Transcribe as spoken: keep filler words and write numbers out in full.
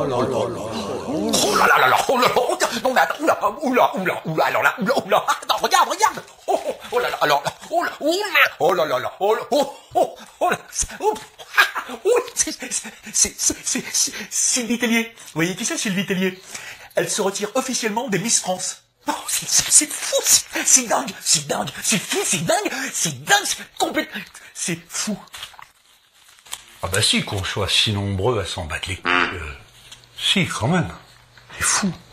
là là là. Oh là là là là. Oh là là. Regarde. Non mais attends. Oula. Oula. Oula. Oula. Alors là. Oula. Oula. Attends. Regarde. Regarde. Oh, oh, oh là là. Alors là. Oh là. Oh là. Oh là là là. Oh là. Oh. Oh. Oh là. Oh. Oh. C'est, c'est, c'est, c'est, c'est, Sylvie Tellier. Vous voyez qui c'est, Sylvie Tellier? Elle se retire officiellement des Miss France. Oh, c'est, c'est, c'est fou. C'est, c'est dingue. C'est dingue. C'est fou. C'est dingue. C'est dingue. C'est complètement. C'est fou. Ah bah si, qu'on soit si nombreux à s'en battre les couilles. Euh, si, quand même. C'est fou.